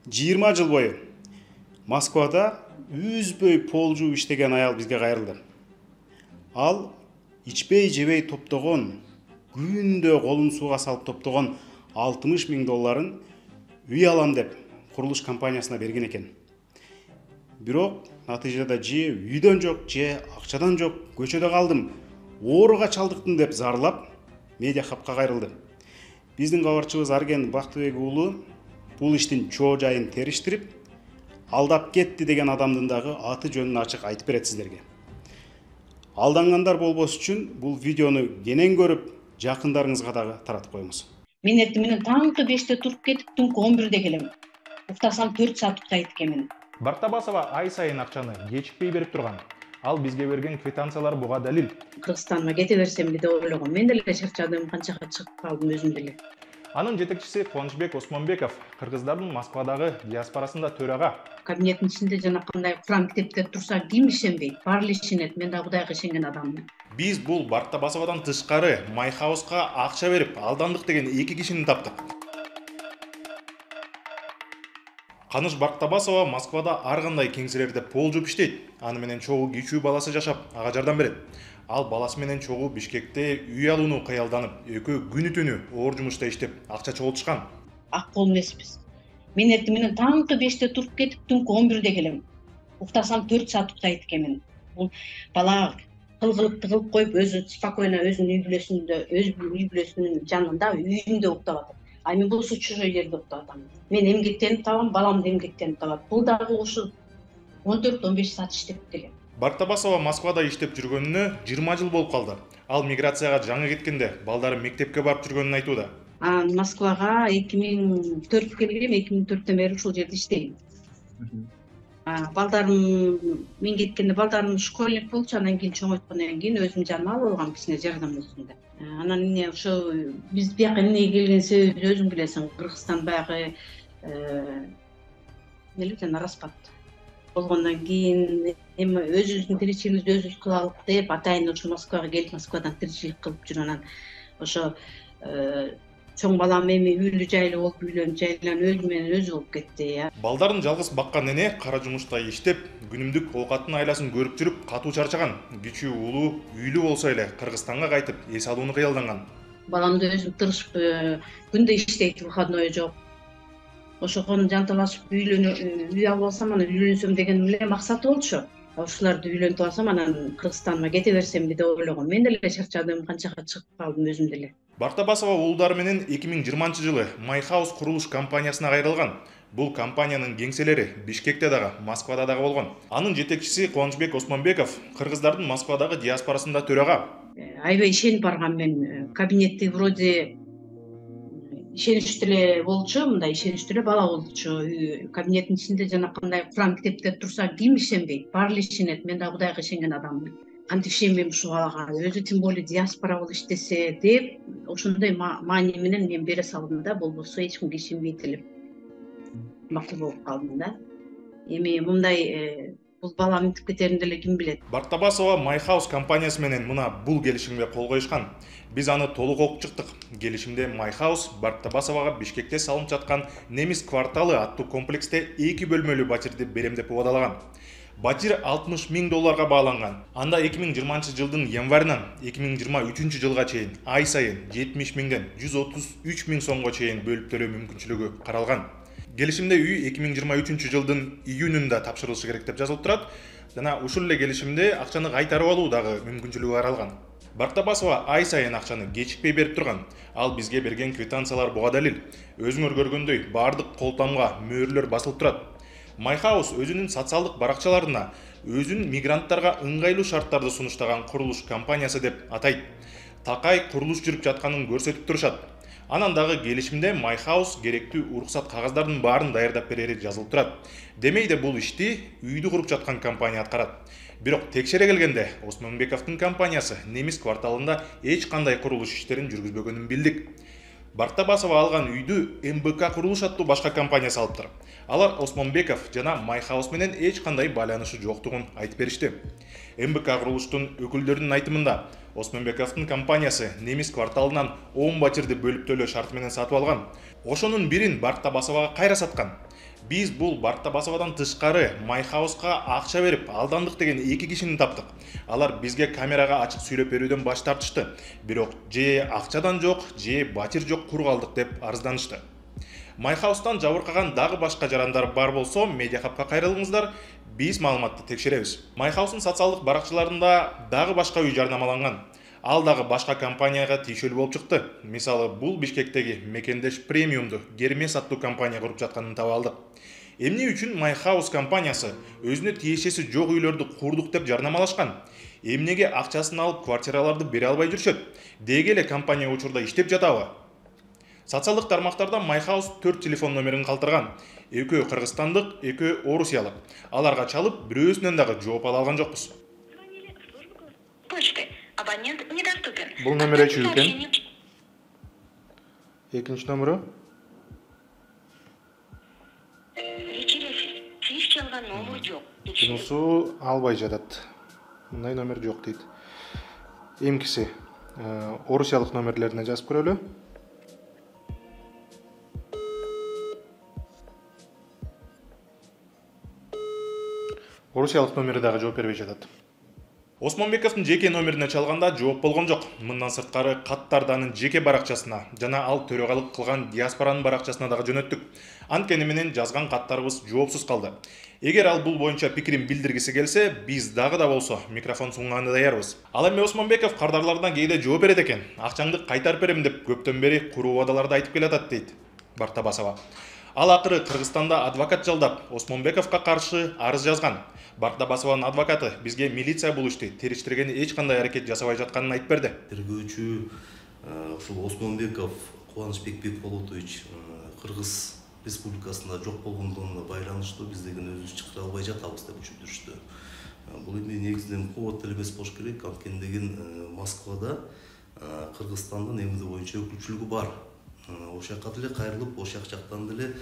20 жыл бою Москвада үзбөй пол жууп иштеген аял бизге кайрылды. Ал ичпей жебей топтогон, күндө колун сууга салып топтогон 60 миң долларын үй алам деп курулуш компаниясына берген экен. Бирок натыйжада же үйдөн жок, же акчадан жок, көчөдө калдым, ооруга чалдыктым деп зарлап, медиа хабка кайрылды. Биздин кабарчыбыз Арген Бактыбек уулу бул иштин чоо жайын териштирип, алдап кетти деген адамдын дагы аты жөнүн ачык айтып берет сиздерге. Алдангандар болбош үчүн бул видеону кенен көрүп, жакындарыңызга дагы таратып коюңуз. Мен эртең менен таңкы 5-те туруп кетип, түнкү 11-де келем. Уктасам 4 саат уктайт экенмин. Бартабасова ай сайын акчаны кечикпей берип турган. Ал бизге берген квитанциялар буга далил. Кыргызстанга кете берсем деп ойлогом. Мен деле чарчадым, канчага чыгып калдым өзүм деле. Анын жетекчиси Кубанычбек Осмонбеков кыргыздардын Москвадагы диаспорасында төрага. Кабинеттин ичинде жана кандай Куран китептер турса, ким ишенбейт? Баары ишенет. Мен да Кудайга ишенген адаммын. Биз бул Бартабасовадан тышкары Майхауска акча берип алдандык деген 2 кишини таптык. Каныш Бартабасова Москвада ар кандай кеңселерде пол жууп иштейт. Аны менен чогуу кичүү баласы жашап, ага жардам берет. Ал баласы менен чогуу Бишкекте үй алууну кыялданып, экөө күнү түнү оор жумушта иштеп, акча чогултушкан. Ак кол эмеспиз. Мен эртең менен таңкы 5-те туруп кетип, түнкү 11-де келем. Уктасам 4 саат уктайт экенмин. Бул бала кылып коюп, өзү спокойно өзүнүн үй бүлөсүнүн жанында, үйүндө уктап атат. А мен болсо чужой жерде уктап атам. Мен эмгектенип табам, балам да эмгектенип табат. Бул дагы ушу 14-15 саат иштеп келем. Бартабасова Москвада иштеп жүргөнүнө 20 жыл болуп калды. Ал миграцияга жаңы кеткенде балдары мектепке барып жүргөнүн айтууда. Москвага 2004 келгем, 2004төн бери ушул жерде иштейм. Балдарым мен кеткенде балдарым школьник болчу, анан кийин чоңойткондон кийин өзүм жаныма алып алгам, кичине жардам болсун деп. Анан эмне ошо биз бияка эмнеге келген себебибизди өзүң билесиң. Кыргызстан баягы эле жана распад болгондон кийин эми өзүбүздүн тиричилигибизди өзүбүз кылалык деп атайын ошо Москвага келип, Москвадан тиричилик кылып жүрүп, анан ошо чоң балам эми үйлүү жайлуу болуп үйлөнүп жайланып өзү менен өзү болуп кетти. Балдарын жалгыз баккан эне кара жумушта иштеп, күнүмдүк оокаттын айласын көрүп жүрүп катуу чарчаган. Кичүү уулу үйлүү болсо эле Кыргызстанга кайтып эс алууну кыялданган. Баламды өзүм тырышып күндө иштейт, выходной жок. Ошого жанталашып үй алып алсам, анан үйлөнсөм деген эле максаты болчу. Ушуларды үйлөнтүп алсам, анан Кыргызстанга кете берсем деп ойлогом. Мен деле чарчадым, канчага чыгып калдым өзүм деле. Бартабасова уулдары менен 2020-жылы Майхаус курулуш компаниясына кайрылган. Бул компаниянын кеңселери Бишкекте дагы, Москвада дагы болгон. Анын жетекчиси Кубанычбек Осмонбеков кыргыздардын Москвадагы диаспорасында төрага. Аябай ишенип баргам мен. Кабинетти вроде ишеничтүү эле болчу, мындай ишеничтүү эле бала болчу. Кабинеттин ичинде жана кандай Куран китептер турса, ким ишенбейт? Баары ишенет. Мен да Кудайга ишенген адаммын. Кантип ишенбейм ушул балага? Өзү тем более диаспора болуп иштесе деп, ошондой маани менен мен бере салдым да, болбосо эч кимге ишенбейт элем. Макул болуп калдым да. Эми мындай бул бала мынтип кетерин деле ким билет. Бартабасова Майхаус компаниясы менен мына бул келишимге кол коюшкан. Биз аны толук окуп чыктык. Келишимде Майхаус Бартабасовага Бишкекте салынып жаткан Немис кварталы аттуу комплексте 2 бөлмөлүү батирди берем деп убадалаган. Батир 60 миң долларга бааланган. Анда 2020-жылдын январынан 2023 жылга чейин ай сайын 70 миңден 133 миң сомго чейин бөлүп төлөө мүмкүнчүлүгү каралган. Келишимде үй 2023 жылдын июнунда тапшырылышы керек деп жазылып турат. Жана ушул эле келишимде акчаны кайтарып алуу дагы мүмкүнчүлүгү каралган. Бартабасова ай сайын акчаны кечикпей берип турган. Ал бизге берген квитанциялар буга далил. Өзүңөр көргөндөй баардык колтамга мөөрлөр басылып турат. Майхаус өзүнүн социалдык баракчаларына өзүн мигранттарга ыңгайлуу шарттарды сунуштаган курулуш компаниясы деп атайт. Такай курулуш жүрүп жатканын көрсөтүп турушат. Анан дагы келишимде Майхаус керектүү уруксат кагаздардын баарын даярдап берери жазылып турат. Демейде бул ишти үйдү куруп жаткан компания аткарат. Бирок текшере келгенде Осмонбековдун компаниясы Немис кварталында эч кандай курулуш иштерин жүргүзбөгөнүн билдик. Бартабасова алган үйдү МБК курулуш аттуу башка компания салыптыр. Алар Осмонбеков жана Майхаус менен эч кандай байланышы жоктугун айтып беришти. МБК курулуштун өкүлдөрүнүн айтымында Осмонбековдун компаниясы Немис кварталынан 10 батирди бөлүп төлөө шарты менен сатып алган. Ошонун бирин Бартабасовага кайра саткан. Биз бул Бартабасовадан тышкары Майхауска акча берип алдандык деген 2 кишини таптык. Алар бизге камерага ачык сүйлөп берүүдөн баш тартышты. Бирок же акчадан жок, же батир жок кур калдык деп арызданышты. Майхаустан жабыркаган дагы башка жарандар бар болсо, Медиахабка кайрылыңыздар, биз маалыматты текшеребиз. Майхаустун социалдык баракчыларында дагы башка үй жарнамаланган. Ал дагы башка компанияга тийишелүү болуп чыкты. Мисалы, бул Бишкектеги Мекендеш премиумду Гермес аттуу компания куруп жатканын таба алдык. Эмне үчүн Майхаус компаниясы өзүнө тиешеси жок үйлөрдү курдук деп жарнамалашкан? Эмнеге акчасын алып квартираларды бере албай жүрүшөт? Деги эле компания учурда иштеп жатабы? Социалдык тармактарда Майхаус 4 телефон номерин калтырган. Экөө кыргызстандык, экөө орусиялык. Аларга чалып, бирөөсүнөн дагы жооп ала алган жокпуз. Абонент недоступен. Бул номер эчүү экен. Экинчи номеру? Тийишчи алган номер жок. Бунусу албай жатат. Мындай номер жок дейт. Эмкиси орусиялык номерлерине жазып көрөлү. Орусиялык номери дагы жооп бербей жатат. Осмонбековдун жеке номерине чалганда жооп болгон жок. Мындан сырткары каттарды анын жеке баракчасына жана ал төрагалык кылган диаспоранын баракчасына дагы жөнөттүк. Анткени менен жазган каттарыбыз жоопсуз калды. Эгер ал бул боюнча пикирин билдиргиси келсе, биз дагы да болсо микрофон сунганы даярбыз. Ал эми Осмонбеков кардарларына кээде жооп берет экен. Акчаңды кайтарып берем деп көптөн бери куруу убадаларды айтып келатат дейт Бартабасова. Ал акыры Кыргызстанда адвокат жалдап, Осмонбековго каршы арыз жазган. Бартабасованын адвокаты бизге милиция бул ишти териштирген эч кандай аракет жасабай жатканын айтып берди. Тергөөчү ушул Осмонбеков Кубанычбек Бекболотович Кыргыз Республикасында жок болгондугуна байланыштуу биз деген өзүбүз чыгыра албай жатабыз деп түшүндүрүштү. Бул эми негизинен кубат эле эмес болуш керек, анткени деген Москвада Кыргызстандын МВД боюнча өкүлчүлүгү бар. Ошол жака деле кайрылып, ошол жактан деле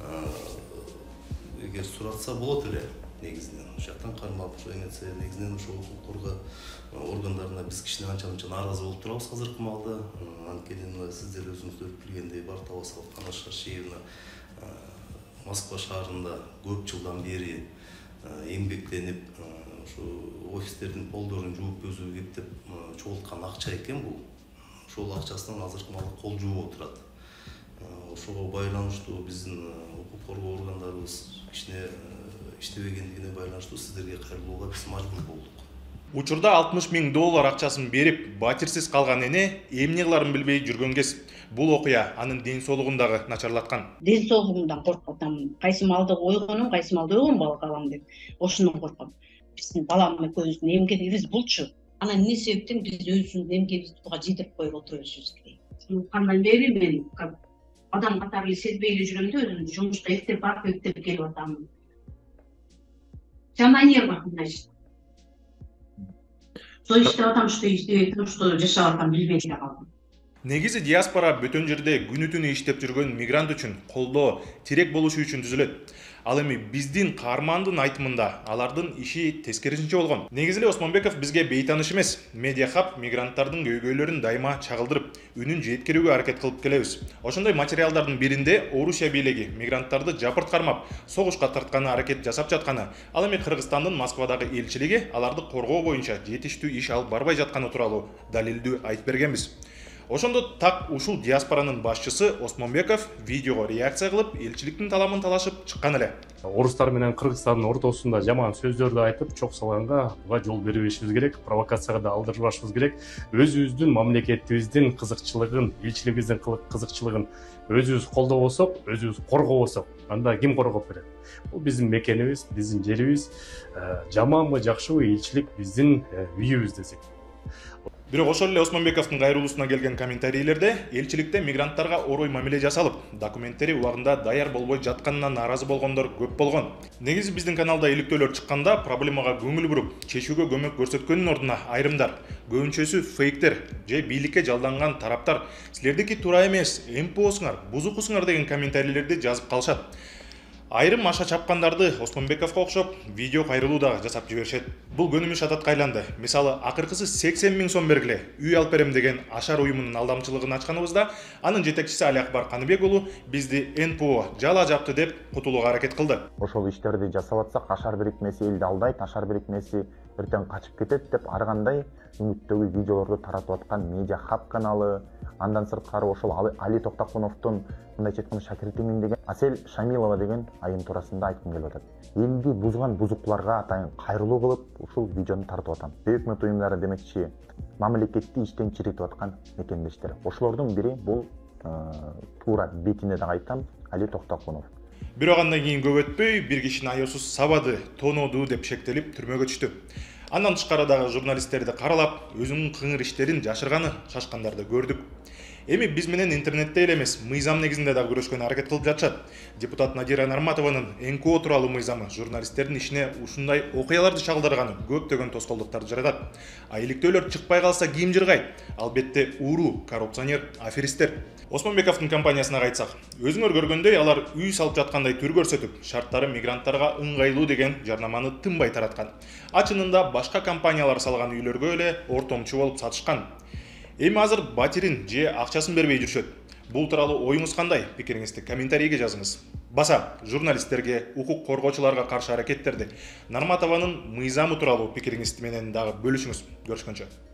эгер суратса болот эле негизинен. Ошол жактан кармап, негизинен ошол укук органдарына биз кичине анча-мынча нааразы болуп турабыз азыркы маалда. Анткени сиздер өзүңүздөр билгендей Бартабасова Таныша Шеевна Москва шаарында көп жылдан бери эмгектенип, ошо офистердин полдорун жууп өзү кептеп чогулткан акча экен бул. Ошол акчасынан азыркы маалда кол жууп отурат. Ошого байланыштуу биздин укук коргоо органдарыбыз кичине иштебегендигине байланыштуу сиздерге кайрылууга биз мажбур болдук. Учурда $60,000 акчасын берип, батирсиз калган эне эмне кыларын билбей жүргөн кез. Бул окуя анын ден соолугун дагы начарлаткан. Ден соолугумдан коркуп атам. Кайсы маалда ойгонум, кайсы маалда өлгөн бала калам деп. Ошондон корком. Биздин балам экөөбүздүн эмгегибиз булчу. Анан эмне себептен биз өзүбүздүн эмгегибизди буга жыйдырып коюп отурабыз керек. Кандан бери мен адам катары сезбей эле жүрөмдө өзүм жумушка эптеп барып эптеп келип атам. Жаман нерва значит. Что иштеп атам, что иштебей атам, что жашап атам билбей эле калдым. Негизи диаспора бүтөн жерде күнү-түнү иштеп жүргөн мигрант үчүн колдоо, тирек болушу үчүн түзүлөт. Ал эми биздин каармандын айтымында алардын иши тескерисинче болгон. Негизи эле Осмонбеков бизге бейтаныш эмес. Медиахаб мигранттардын көйгөйлөрүн дайыма чагылдырып, үнүн жеткирүүгө аракет кылып келебиз. Ошондой материалдардын биринде Орусия бийлиги мигранттарды жапырт кармап, согушка тартканы аракет жасап жатканы, ал эми Кыргызстандын Москвадагы элчилиги аларды коргоо боюнча жетиштүү иш алып барбай жатканы тууралуу далилдүү айтып бергенбиз. Ошондо так ушул диаспоранын башчысы Осмонбеков видеого реакция кылып, элчиликтин таламын талашып чыккан эле. Орустар менен Кыргызстандын ортосунда жаман сөздөрдү айтып, чок салганга буга жол бербешибиз керек, провокацияга да алдырбашыбыз керек. Өзүбүздүн мамлекетибиздин кызыкчылыгын, элчилигибиздин кызыкчылыгын өзүбүз колдобосок, өзүбүз коргобосок, анда ким коргоп берет? Бул биздин мекенибиз, биздин жерибиз, жаманбы, жакшыбы элчилик биздин үйүбүз десек. Бирок ошол эле Осмонбековдун кайрылуусуна келген комментарийлерде элчиликте мигранттарга орой мамиле жасалып, документтери убагында даяр болбой жатканына нааразы болгондор көп болгон. Негизи биздин каналда иликтөөлөр чыкканда проблемага көңүл буруп, чечүүгө көмөк көрсөткөндүн ордуна айрымдар, көбүнчөсү фейктер же бийликке жалданган тараптар силердики туура эмес, МПОсуңар, бузукусуңар деген комментарийлерди жазып калышат. Айрым аша чапкандарды Осмонбековго окшоп видео кайрылуу дагы жасап жиберишет. Бул көнүмүш адатка айланды. Мисалы, акыркысы 80 000 сом бергиле үй алып берем деген ашар уюмунун алдамчылыгын ачканыбызда, анын жетекчиси Али Акбар Каныбек уулу бизди НПО жала жапты деп кутулууга аракет кылды. Ошол иштерди жасап атсак, ашар бирикмеси элди алдайт, ашар бирикмеси эртең качып кетет деп аргандай үмүттөгү видеолорду таратып аткан Медиа Хаб каналы, андан сырткары ошол Али Токтокуновдун мындайча айтканда шакиртимин деген Асель Шамилова деген айым туурасында айткым келип атат. Элди бузган бузуктууларга атайын кайрылуу кылып, ушул видеону тартып атам. Өкмөт уюмдары демекчи, мамлекетти иштен чиритип аткан мекемдештер. Ошолордун бири бул туура бетине да айтам, Али Токтокунов. Бирок андан кийин көп өтпөй бир кишини аяусуз сабады, тонооду деп шектелип түрмөгө түштү. Андан тышкары дагы журналисттерди каралап, өзүнүн кыңыр иштерин жашырганы шашкандарды көрдүк. Эми биз менен интернетте эле эмес, мыйзам негизинде дагы күрөшкөнгө аракет кылып жатышат. Депутат Надира Нарматованын НКО тууралуу мыйзамы журналисттердин ишине ушундай окуяларды чагылдырганы көптөгөн тоскоолдуктарды жаратат. Айликтөөлөр чыкпай калса ким жыргайт? Албетте уруу, коррупционер, аферисттер. Осмонбековдун компаниясына кайтсак, өзүңөр көргөндөй алар үй салып жаткандай түр көрсөтүп, шарттары мигранттарга ыңгайлуу деген жарнаманы тынбай тараткан. Ачынында башка компаниялар салган үйлөргө эле ортомчу болуп сатышкан. Эми азыр батирин же акчасын бербей жүрүшөт. Бул тууралуу оюңуз кандай? Пикириңизди комментарийге жазыңыз. Баса, журналисттерге, укук коргоочуларга каршы аракеттерди, Нарматованын мыйзамы тууралуу пикириңиз менен дагы бөлүшүңүз. Көрүшкөнчө.